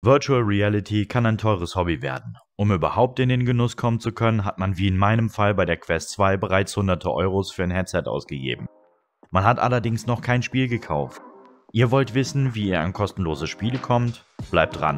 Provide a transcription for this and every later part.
Virtual Reality kann ein teures Hobby werden. Um überhaupt in den Genuss kommen zu können, hat man wie in meinem Fall bei der Quest 2 bereits hunderte Euros für ein Headset ausgegeben. Man hat allerdings noch kein Spiel gekauft. Ihr wollt wissen, wie ihr an kostenlose Spiele kommt? Bleibt dran!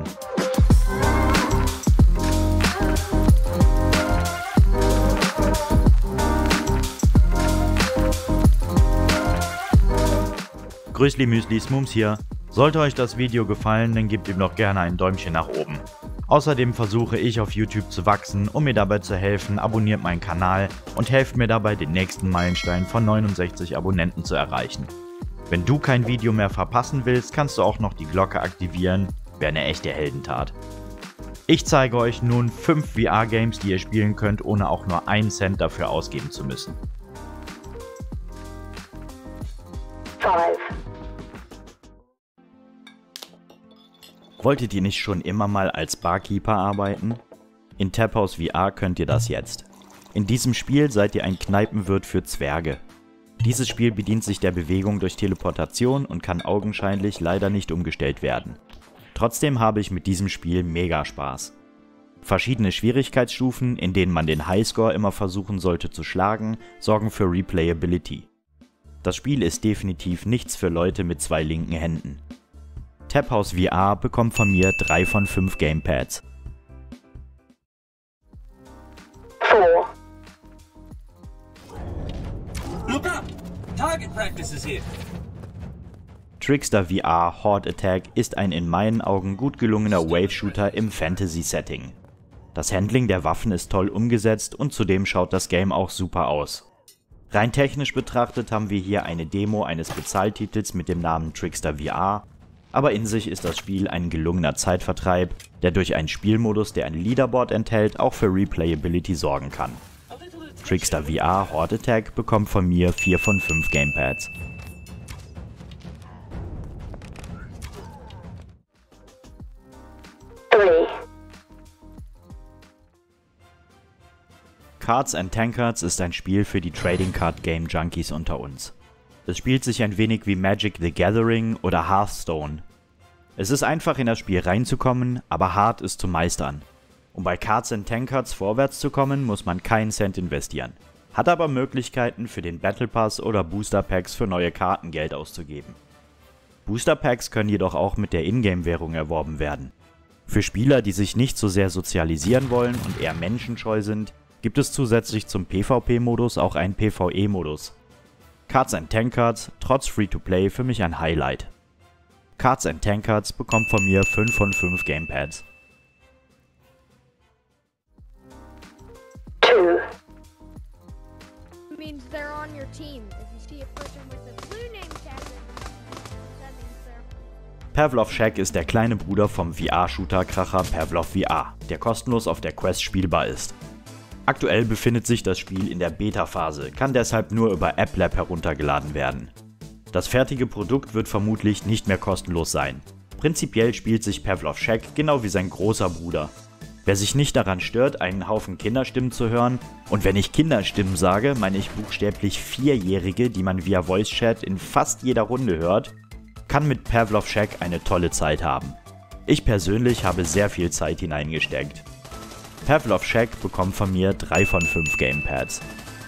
Grüßli Müsli Smooms hier. Sollte euch das Video gefallen, dann gebt ihm doch gerne ein Däumchen nach oben. Außerdem versuche ich auf YouTube zu wachsen, um mir dabei zu helfen, abonniert meinen Kanal und helft mir dabei, den nächsten Meilenstein von 69 Abonnenten zu erreichen. Wenn du kein Video mehr verpassen willst, kannst du auch noch die Glocke aktivieren, wäre eine echte Heldentat. Ich zeige euch nun 5 VR-Games, die ihr spielen könnt, ohne auch nur einen Cent dafür ausgeben zu müssen. 5. Wolltet ihr nicht schon immer mal als Barkeeper arbeiten? In Tap House VR könnt ihr das jetzt. In diesem Spiel seid ihr ein Kneipenwirt für Zwerge. Dieses Spiel bedient sich der Bewegung durch Teleportation und kann augenscheinlich leider nicht umgestellt werden. Trotzdem habe ich mit diesem Spiel mega Spaß. Verschiedene Schwierigkeitsstufen, in denen man den Highscore immer versuchen sollte zu schlagen, sorgen für Replayability. Das Spiel ist definitiv nichts für Leute mit 2 linken Händen. Tap House VR bekommt von mir 3 von 5 Gamepads. 4. Look up! Target practice is here. Trickster VR Horde Attack ist ein in meinen Augen gut gelungener Wave-Shooter im Fantasy-Setting. Das Handling der Waffen ist toll umgesetzt und zudem schaut das Game auch super aus. Rein technisch betrachtet haben wir hier eine Demo eines Bezahltitels mit dem Namen Trickster VR, aber in sich ist das Spiel ein gelungener Zeitvertreib, der durch einen Spielmodus, der ein Leaderboard enthält, auch für Replayability sorgen kann. Trickster VR Horde Attack bekommt von mir 4 von 5 Gamepads. Cards and Tankards ist ein Spiel für die Trading Card Game Junkies unter uns. Es spielt sich ein wenig wie Magic the Gathering oder Hearthstone. Es ist einfach in das Spiel reinzukommen, aber hart ist zu meistern. Um bei Cards and Tankards vorwärts zu kommen, muss man keinen Cent investieren. Hat aber Möglichkeiten für den Battle Pass oder Booster Packs für neue Karten Geld auszugeben. Booster Packs können jedoch auch mit der Ingame-Währung erworben werden. Für Spieler, die sich nicht so sehr sozialisieren wollen und eher menschenscheu sind, gibt es zusätzlich zum PvP-Modus auch einen PvE-Modus. Cards and Tankards, trotz Free-to-Play, für mich ein Highlight. Cards and Tankards bekommt von mir 5 von 5 Gamepads. 2. Means they're on your team. If you see a person with a blue name tag, that means they're... Pavlov Shack ist der kleine Bruder vom VR-Shooter-Kracher Pavlov VR, der kostenlos auf der Quest spielbar ist. Aktuell befindet sich das Spiel in der Beta-Phase, kann deshalb nur über AppLab heruntergeladen werden. Das fertige Produkt wird vermutlich nicht mehr kostenlos sein. Prinzipiell spielt sich Pavlov Shack genau wie sein großer Bruder. Wer sich nicht daran stört, einen Haufen Kinderstimmen zu hören, und wenn ich Kinderstimmen sage, meine ich buchstäblich 4-Jährige, die man via Voice Chat in fast jeder Runde hört, kann mit Pavlov Shack eine tolle Zeit haben. Ich persönlich habe sehr viel Zeit hineingesteckt. Pavlov Shack bekommt von mir 3 von 5 Gamepads.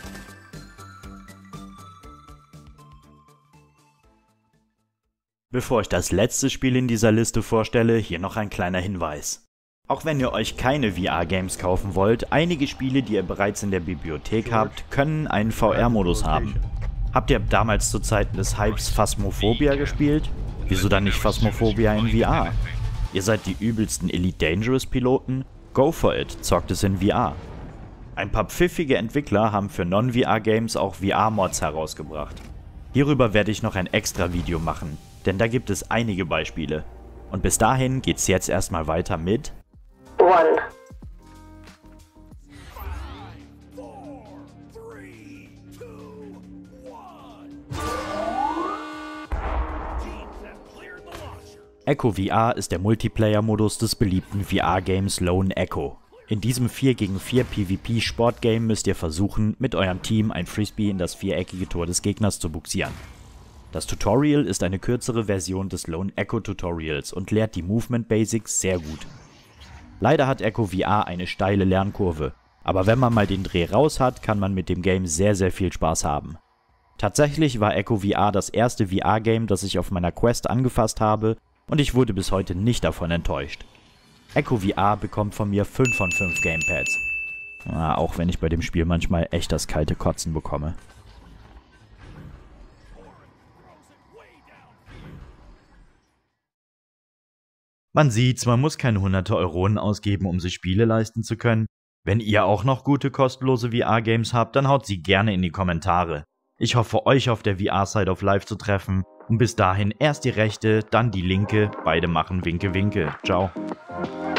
Bevor ich das letzte Spiel in dieser Liste vorstelle, hier noch ein kleiner Hinweis. Auch wenn ihr euch keine VR-Games kaufen wollt, einige Spiele, die ihr bereits in der Bibliothek habt, können einen VR-Modus haben. Habt ihr damals zu Zeiten des Hypes Phasmophobia gespielt? Wieso dann nicht Phasmophobia in VR? Ihr seid die übelsten Elite Dangerous Piloten? Go for it, zockt es in VR. Ein paar pfiffige Entwickler haben für Non-VR-Games auch VR-Mods herausgebracht. Hierüber werde ich noch ein extra Video machen, denn da gibt es einige Beispiele. Und bis dahin geht's jetzt erstmal weiter mit 1. Echo VR ist der Multiplayer-Modus des beliebten VR-Games Lone Echo. In diesem 4 gegen 4 PvP-Sportgame müsst ihr versuchen, mit eurem Team ein Frisbee in das viereckige Tor des Gegners zu bugsieren. Das Tutorial ist eine kürzere Version des Lone Echo Tutorials und lehrt die Movement Basics sehr gut. Leider hat Echo VR eine steile Lernkurve, aber wenn man mal den Dreh raus hat, kann man mit dem Game sehr viel Spaß haben. Tatsächlich war Echo VR das erste VR-Game, das ich auf meiner Quest angefasst habe und ich wurde bis heute nicht davon enttäuscht. Echo VR bekommt von mir 5 von 5 Gamepads. Auch wenn ich bei dem Spiel manchmal echt das kalte Kotzen bekomme. Man sieht's, man muss keine hunderte Euronen ausgeben, um sich Spiele leisten zu können. Wenn ihr auch noch gute kostenlose VR-Games habt, dann haut sie gerne in die Kommentare. Ich hoffe, euch auf der VR-Side of Life zu treffen. Und bis dahin erst die rechte, dann die linke. Beide machen Winke Winke. Ciao.